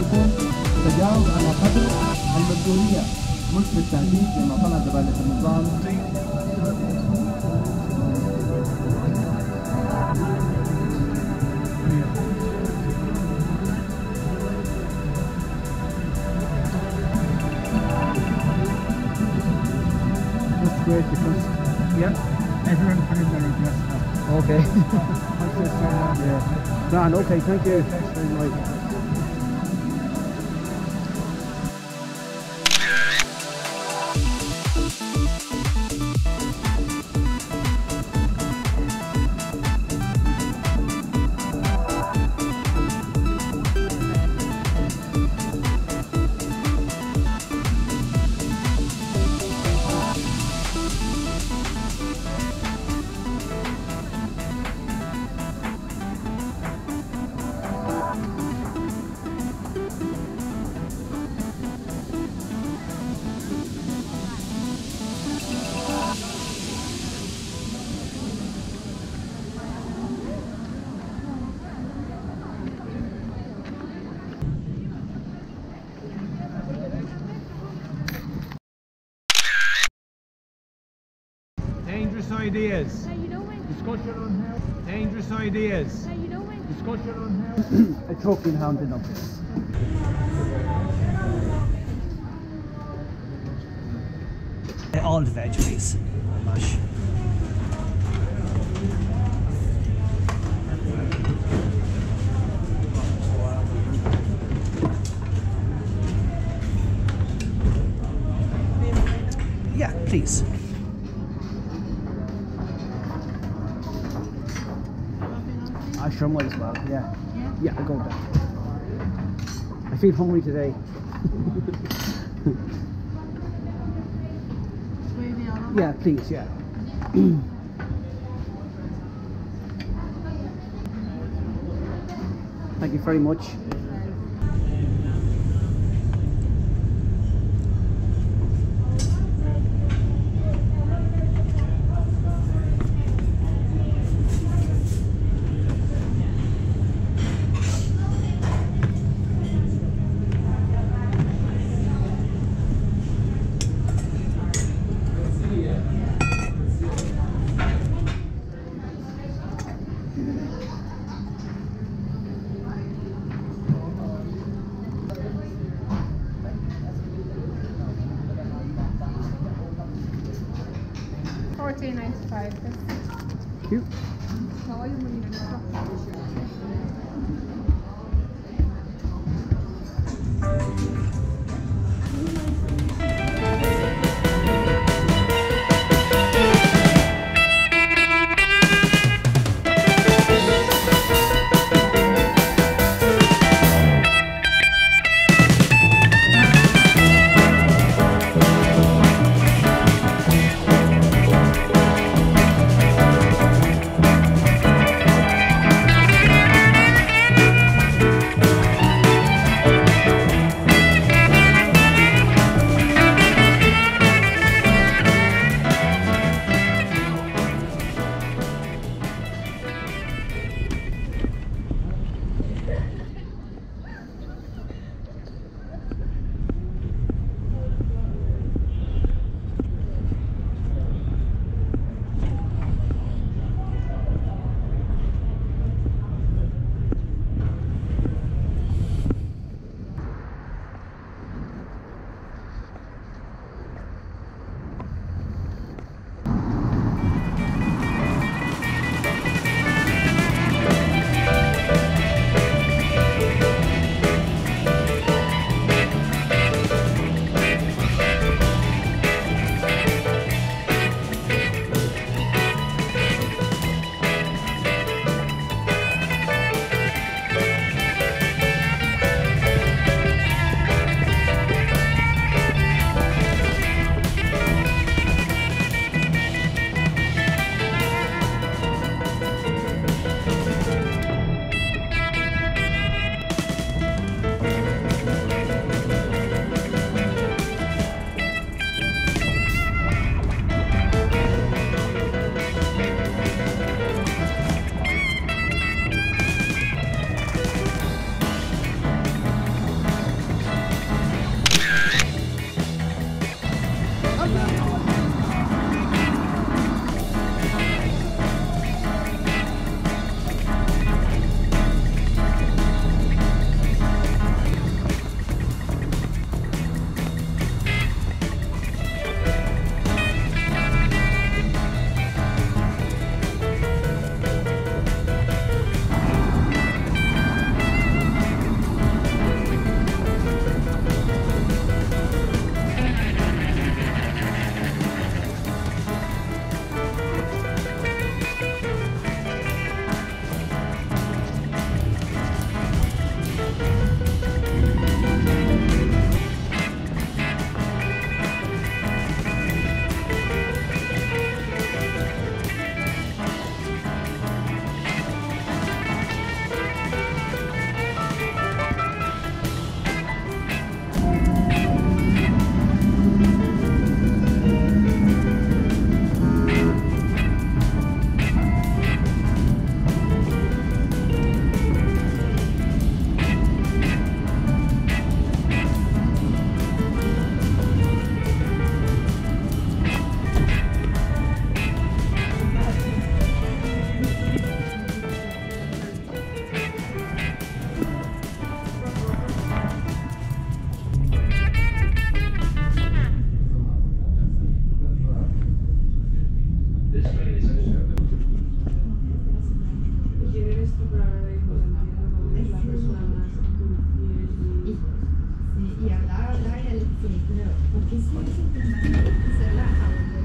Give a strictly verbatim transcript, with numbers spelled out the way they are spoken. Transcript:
يكون تجاوز على قدر المسؤولية مش بالتهديد لما طلع زبالة النظام. That's great because yeah, everyone finds their address now. Okay. Yeah. Dan, okay, thank you. Thanks very much. Dangerous ideas. How you doing? Discussion on how. Dangerous ideas. How you doing? Discussion on how. A talking hound in office. All the veg, please. Mash. Yeah, please. I sure might as well, yeah. Yeah, yeah, I'll go with that. I feel hungry today. Yeah, please, yeah. Thank you very much. fourteen ninety-five. Cute. No, I didn't need da, da è il film, no? Perché se si